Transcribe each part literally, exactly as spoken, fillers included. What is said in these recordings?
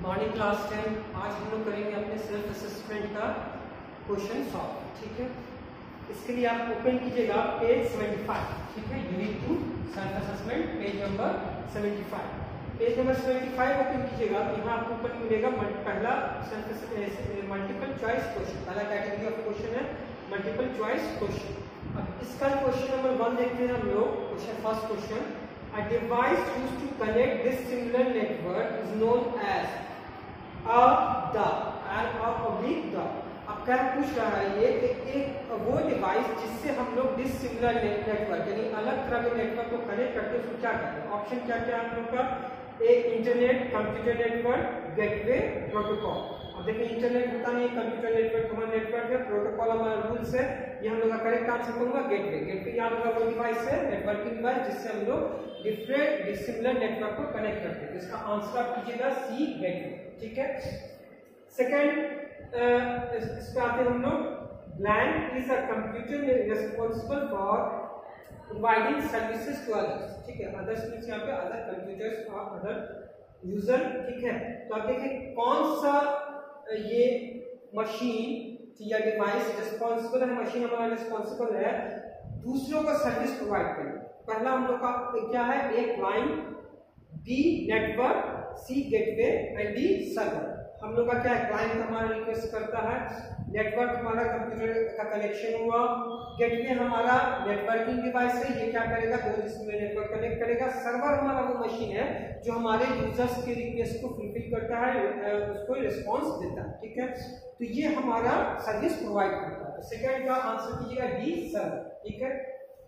Morning class ten. आज हम लोग करेंगे अपने सेल्फ असेसमेंट का क्वेश्चन सॉल्व। ठीक है, इसके लिए आप ओपन कीजिएगा पेज सेवेंटी फाइव। ठीक है, unit two self assessment page number seventy five. Page number seventy five open कीजिएगा तो यहाँ आपको ऊपर मिलेगा पहला सेल्फ मल्टीपल चॉइस क्वेश्चन। पहला कैटेगरी ऑफ क्वेश्चन है मल्टीपल चॉइस क्वेश्चन। अब इसका क्वेश्चन नंबर वन देखते हैं हम लोग। Question first question, a device used to connect this similar network is known as a the and a oblique the। अब क्या पूछ रहा है ये कि एक वो डिवाइस जिससे हम लोग डिसिमिलर नेटवर्क यानी अलग तरह के नेटवर्क को कनेक्ट करते हैं उसको क्या कहते हैं। ऑप्शन क्या क्या है हम लोग का, A internet, computer network, gateway, protocol. अब देखिए इंटरनेट होता नहीं, कंप्यूटर नेटवर्क हमारा नेटवर्क है, प्रोटोकॉल हमारा रूल्स है। ये हम लोग का करेक्ट आंसर होगा गेटवे। गेटवे याद होगा वो डिवाइस है, नेटवर्किंग डिवाइस जिससे हम लोग डिफरेंट डिसिमिलर नेटवर्क को कनेक्ट करते हैं। इसका आंसर आप कीजिएगा सी गेटवे। ठीक है, सेकंड इस पे आते हैं हम लोग, blank is a computer responsible for providing services to others. ठीक है, अदर्स मींस यहाँ पे अदर कंप्यूटर्स और अदर यूजर। ठीक है, तो आप देखिए कौन सा ये मशीन या डिवाइस रिस्पांसिबल है, मशीन हमारा रिस्पांसिबल है दूसरों को सर्विस प्रोवाइड करने। पहला हम लोग का क्या है, A client, B network, C gateway and D server. हम लोग का क्या है, क्लाइंट हमारा रिक्वेस्ट करता है, नेटवर्क हमारा कंप्यूटर का कनेक्शन हुआ, गेटवे हमारा नेटवर्किंग डिवाइस है, ये क्या करेगा दो जिसमें नेटवर्क कनेक्ट करेगा, सर्वर हमारा वो मशीन है जो हमारे यूजर्स के रिक्वेस्ट को फुलफिल करता है, उसको रिस्पांस देता है। ठीक है, तो ये हमारा सर्विस प्रोवाइड करता है। सेकंड का आंसर कीजिएगा डी सर्वर। ठीक है,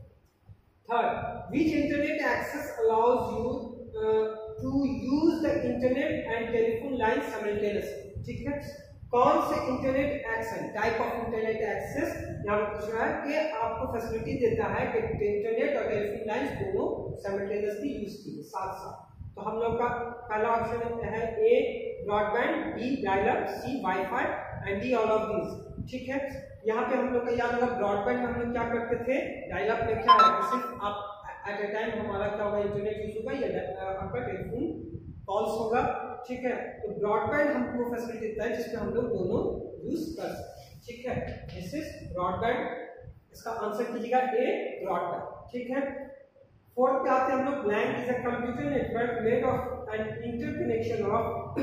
third, which internet access allows you to use the internet and telephone line simultaneously. ठीक है, कौन से internet access, type of internet access यहाँ पर पूछ रहा है कि आपको फैसिलिटी देता है कि इंटरनेट और टेलीफोन लाइन दोनों साइमल्टेनियसली यूज की साथ साथ। तो हम लोग का पहला ऑप्शन है A broadband, B dial up, C wifi and D all of these. ठीक है, यहाँ पे हम लोग का याद होगा ब्रॉडबैंड में हम लोग क्या करते थे, डायल अप में क्या है, सिर्फ आप एट ए टाइम हमारा क्या होगा इंटरनेट यूज होगा या आपका टेलीफोन कॉल्स होगा। ठीक है, तो ब्रॉडबैंड हमको फैसिलिटी देता है जिसमें हम लोग दोनों यूज कर सकते हैं। ठीक है, दिस इज ब्रॉडबैंड। इसका आंसर कीजिएगा ए ब्रॉडबैंड। ठीक है, फोर्थ पे आते हैं हम लोग, blank is a computer network made of an interconnection of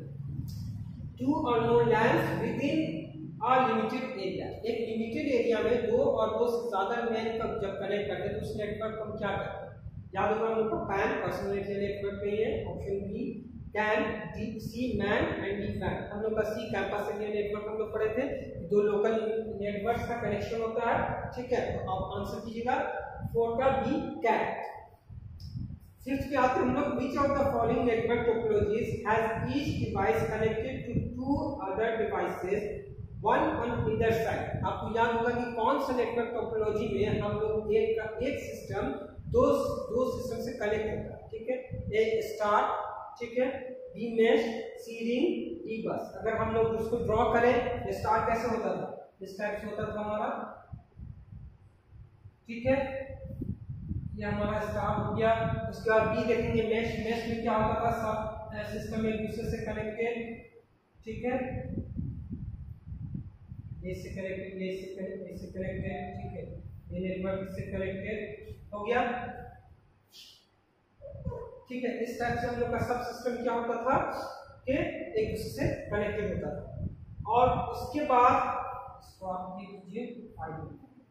two or more lines within a limited area. एक लिमिटेड एरिया में दो और दो से ज्यादा नेटवर्क जब कनेक्ट करते हैं तो उस नेटवर्क को हम क्या करते हैं, याद होगा हम लोग को पैन पर्सनल नेटवर्क पे है, option B CAN, D C MAN and D PAN. हम लोग का सी कैंपस एरिया नेटवर्क हम लोग पढ़े थे, दो लोकल नेटवर्क्स का कनेक्शन होता है। ठीक है, तो आप आंसर कीजिएगा फोर का बी कैट। फिफ्थ पे आते हैं हम लोग, which of the following network topologies has each device connected to two other devices one on either side. आपको याद होगा कि कौन सा नेटवर्क टोपोलॉजी में हम लोग एक का एक सिस्टम दो दो सिस्टम से कनेक्ट होता है। ठीक है, ए स्टार, ठीक है, B mesh, C ring, D bus. अगर हम लोग उसको ड्रॉ करें, स्टार कैसे होता था, इस टाइप से होता था हमारा। ठीक है, ये हमारा स्टार हो गया। उसके बाद बी देखेंगे मेश, मेश में क्या होता था, सब सिस्टम एक दूसरे से कनेक्टेड। ठीक है, ये से कनेक्टेड, ये से कनेक्टेड, इससे कनेक्टेड। ठीक है, ये नेटवर्क से कनेक्टेड हो गया। ठीक है, इस टाइप से हम लोग का सब सिस्टम क्या होता था कि एक दूसरे से कनेक्टेड होता था। और उसके बाद इसको आप देखिए फाइल।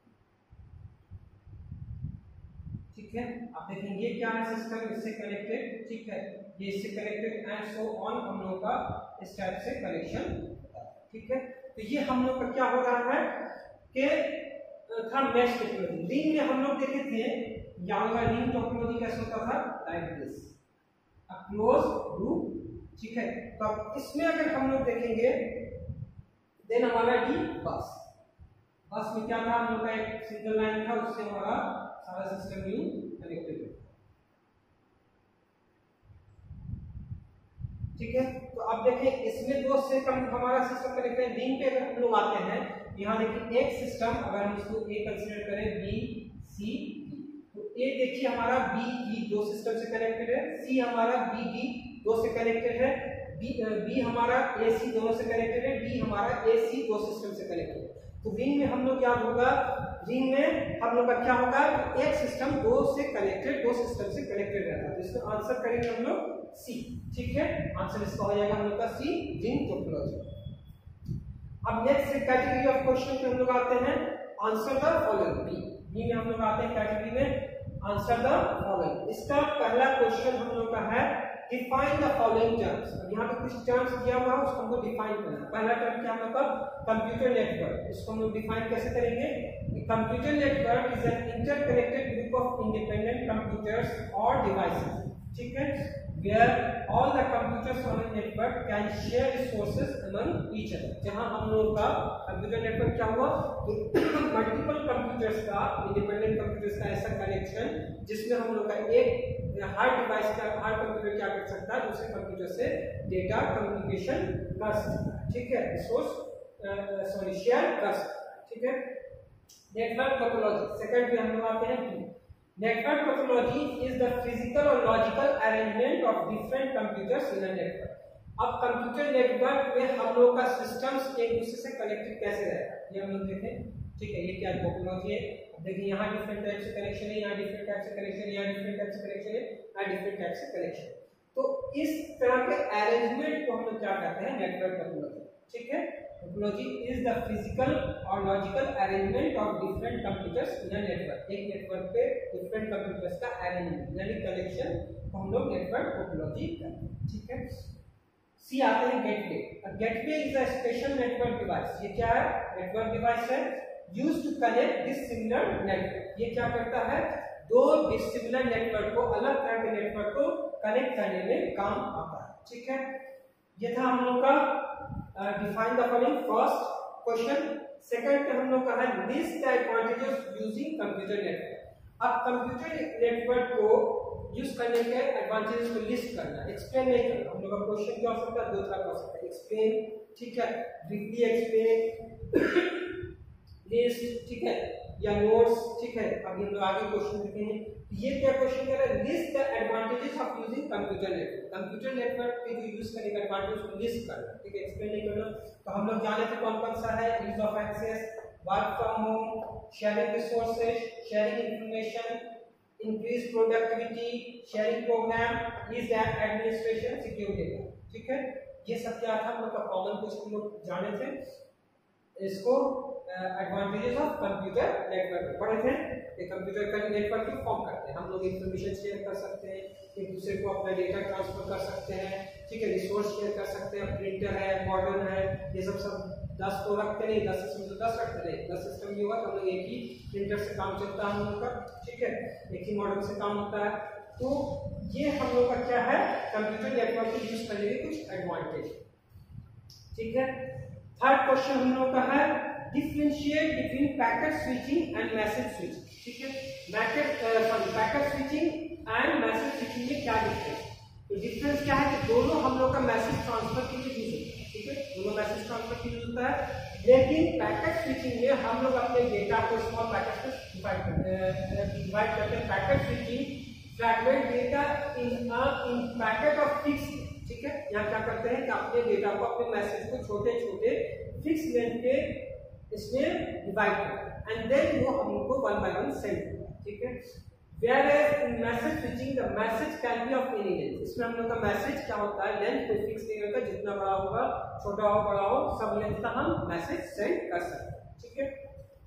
ठीक है, आप देखेंगे ये क्या है, सिस्टम इससे कनेक्टेड। ठीक है, ये इससे कनेक्टेड एंड सो ऑन हम लोग का इस टाइप से कनेक्शन होता है। ठीक है, तो ये हम लोग का क्या हो रहा है कि था मैश टोपोलॉजी। रिंग में हम लोग देखे थे, यहाँ रिंग टोपोलॉजी कैसे होता था, like this a close loop. ठीक है, तो अब इसमें अगर हम लोग देखेंगे देन हमारा डी बस। बस में क्या था, हम लोग का एक सिंगल लाइन था, उससे हमारा सारा सिस्टम यू कनेक्टेड है। ठीक है, तो अब देखें इसमें दो से कम हमारा सिस्टम कनेक्टेड है। रिंग पे अगर हम लोग आते हैं, यहाँ देखिए एक सिस्टम, अगर हम इसको ए कंसीडर करें, बी सी डी, तो ए देखिए हमारा बी ई दो सिस्टम से कनेक्टेड है, सी हमारा बी डी दो से कनेक्टेड है, बी बी हमारा ए सी दोनों से कनेक्टेड है, डी हमारा ए सी दो सिस्टम से कनेक्टेड है। तो रिंग में हम लोग क्या होगा, रिंग में हम लोग का क्या होगा, एक सिस्टम दो से कनेक्टेड, दो सिस्टम से कनेक्टेड रहता है। तो इसका आंसर करेंगे हम लोग सी। ठीक है, आंसर इसका हो जाएगा हम लोग का सी, रिंग टोपोलॉजी। अब नेक्स्ट कैटेगरी ऑफ क्वेश्चन पे हम लोग आते हैं, answer the following. B B में हम लोग आते हैं कैटेगरी में आंसर द फॉलोइंग। इसका पहला क्वेश्चन हम लोग का है डिफाइन द फॉलोइंग टर्म्स। अब यहाँ पे कुछ टर्म्स दिया हुआ है, उसको हमको डिफाइन करना है। पहला टर्म क्या है, मतलब कंप्यूटर नेटवर्क। इसको हम लोग डिफाइन कैसे करेंगे, computer network is an interconnected group of independent computers or devices, ठीक है, where all the computers on a network can share resources among each other। जहां हम लोग का कंप्यूटर नेटवर्क क्या हुआ, मल्टीपल कंप्यूटर्स का, इंडिपेंडेंट कंप्यूटर्स का ऐसा कनेक्शन जिसमें हम लोग का एक हर डिवाइस का, हर कंप्यूटर क्या कर सकता है, दूसरे कंप्यूटर से डेटा कम्युनिकेशन कर सकता है। ठीक है, रिसोर्स सॉरी शेयर कर सकता है। ठीक है, नेटवर्क टोपोलॉजी सेकंड में हम लोग आते हैं। Network topology is the physical और logical arrangement of different computers in a network। अब कंप्यूटर नेटवर्क में हम लोग का सिस्टम्स एक दूसरे से कनेक्टेड कैसे रहेगा, ये हम लोग देखें। ठीक है, ये क्या टोपोलॉजी है, देखिए यहाँ डिफरेंट टाइप से कनेक्शन है, यहाँ डिफरेंट टाइप से कनेक्शन है, यहाँ डिफरेंट टाइप से कनेक्शन है, यहाँ डिफरेंट टाइप से कनेक्शन। तो इस तरह के अरेंजमेंट को हम लोग क्या कहते हैं, नेटवर्क टोपोलॉजी। ठीक है, topology is the physical or logical arrangement of different computers in a network. एक नेटवर्क पे डिफरेंट कंप्यूटर्स का अरेंजमेंट यानी कनेक्शन को हम लोग नेटवर्क टोपोलॉजी कहते हैं। ठीक है, सी आते हैं gateway. Gateway is a special network device. ये क्या है, नेटवर्क डिवाइस है used to connect dissimilar network. ये क्या करता है, दो डिसिमिलर नेटवर्क को, अलग तरह के नेटवर्क को कनेक्ट करने में काम आता है। ठीक है, ये था हम लोग का define the following first question. Second पे हम लोग का है list the advantages using computer network. अब कंप्यूटर नेटवर्क को यूज करने के एडवांटेजेस को लिस्ट करना, एक्सप्लेन नहीं करना। हम लोग का क्वेश्चन क्या हो सकता है, दो तरह का हो सकता है, एक्सप्लेन, ठीक है, ब्रीफली एक्सप्लेन, लिस्ट, ठीक है, या नोट्स। ठीक है, अभी हम लोग आगे क्वेश्चन देखते हैं। ये क्या क्वेश्चन कह रहा है, list the advantages of using computer network. Computer network के जो यूज करने का एडवांटेज को लिस्ट करना, ठीक है, एक्सप्लेन नहीं करना। तो हम लोग जाने थे कौन कौन सा है, use of access, work from home, sharing resources, sharing information, increase productivity, sharing program, ease administration, secure data. ठीक है, ये सब क्या था हम लोग का कॉमन कुछ हम लोग जाने थे। इसको एडवांटेजेस ऑफ कंप्यूटर नेटवर्क पढ़े थे। एक कंप्यूटर का नेटवर्क को फॉर्म करते हैं, हम लोग इंफॉर्मेशन शेयर कर सकते हैं, एक दूसरे को अपना डेटा ट्रांसफर कर सकते हैं। ठीक है, रिसोर्स शेयर कर सकते हैं, प्रिंटर है, मॉडर्न है, ये सब सब दस तो रखते नहीं, दस सिस्टम तो दस रखते नहीं, दस सिस्टम भी होगा तो हम लोग एक ही प्रिंटर से काम चलता है हम लोग का। ठीक है, एक ही मॉडल से काम होता है। तो ये हम लोग का क्या है, कंप्यूटर नेटवर्क को यूज करने के कुछ एडवांटेज। ठीक है, थर्ड क्वेश्चन हम लोग का है differentiate between packet switching and message switching. ठीक है, packet sorry packet switching and message switching में क्या डिफरेंस, तो डिफरेंस क्या है कि दोनों हम लोग का मैसेज ट्रांसफर के लिए यूज होता है। ठीक है, दोनों मैसेज ट्रांसफर के लिए यूज होता है, लेकिन पैकेट स्विचिंग में हम लोग अपने डेटा को स्मॉल पैकेट में डिवाइड करते हैं डिवाइड करते हैं packet switching fragment data in a in packet of fix. ठीक है, यहाँ क्या करते हैं कि अपने डेटा को, अपने मैसेज को छोटे छोटे फिक्स लेंथ के इसमें डिवाइड करते हैं एंड देन वो हमको वन बाय वन सेंड करता है। ठीक है, whereas in message switching the message can be of any length। इसमें हम लोग का मैसेज क्या होता है, लेंथ कोई फिक्स नहीं होता, जितना बड़ा होगा, छोटा हो, बड़ा हो, सब लेंथ का हम मैसेज सेंड कर सकते हैं। ठीक है,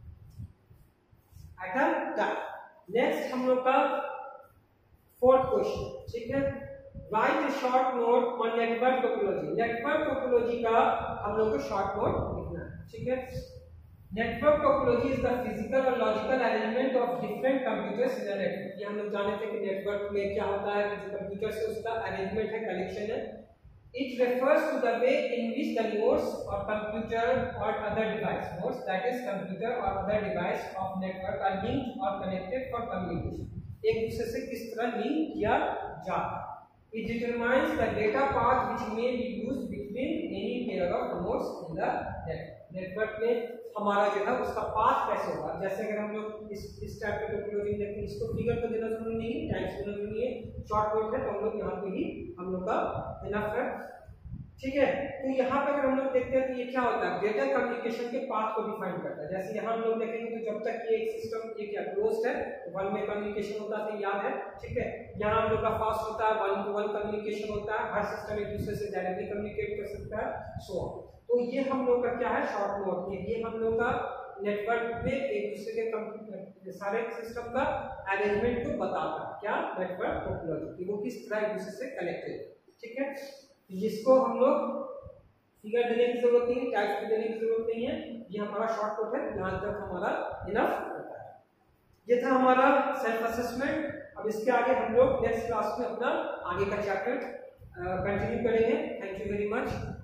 आइटम टाइम। नेक्स्ट हम लोग का फोर्थ क्वेश्चन। ठीक है, write a short note on network topology. Network topology का हम लोग को शॉर्ट नोट लिखना है। ठीक है, network topology is the physical or logical arrangement of different computers in a network. ये हम लोग जाने थे कि नेटवर्क में क्या होता है, जो कंप्यूटर से उसका अरेंजमेंट है, कनेक्शन है। It refers to the way in which the nodes or computer or other device, nodes that is computer or other device of network are linked or connected for communication. एक दूसरे से किस तरह link किया जाता है। It determines the data path which may be used between any pair of nodes in the network। Network में हमारा जो है उसका पाथ कैसे होगा। जैसे अगर हम लोग इस इस टाइप के टोपोलॉजी देखते हैं, इसको फिगर को देना जरूरी नहीं है, टाइप्स देना जरूरी है, शॉर्ट नोट है तो हम लोग यहाँ पे ही हम लोग का इनफ है। ठीक है। तो यहाँ पे अगर हम लोग देखते हैं तो ये क्या होता है, डेटा कम्युनिकेशन के पाथ को डिफाइन करता है। जैसे यहाँ हम लोग देखेंगे तो जब तक ये एक सिस्टम ये क्या क्लोज्ड है तो वन में कम्युनिकेशन होता है, याद है, ठीक है। यहाँ हम लोग का फास्ट होता है, वन टू वन कम्युनिकेशन होता है, हर सिस्टम एक दूसरे से डायरेक्टली कम्युनिकेट कर सकता है, सो ऑन। तो ये हम लोग का क्या है, शॉर्ट नोट, ये हम लोग का नेटवर्क में एक दूसरे के कंप्यूटर सारे सिस्टम का अरेंजमेंट को बताता है, क्या नेटवर्क टोपोलॉजी, वो किस तरह एक दूसरे से कनेक्टेड, ठीक है। जिसको हम लोग फिगर देने की जरूरत नहीं है, टाइप देने की जरूरत नहीं है, ये हमारा शॉर्ट नोट है, यहाँ तक हमारा इनफ होता है। ये था हमारा सेल्फ असेसमेंट। अब इसके आगे हम लोग नेक्स्ट क्लास में अपना आगे का चैप्टर कंटिन्यू करेंगे। Thank you very much.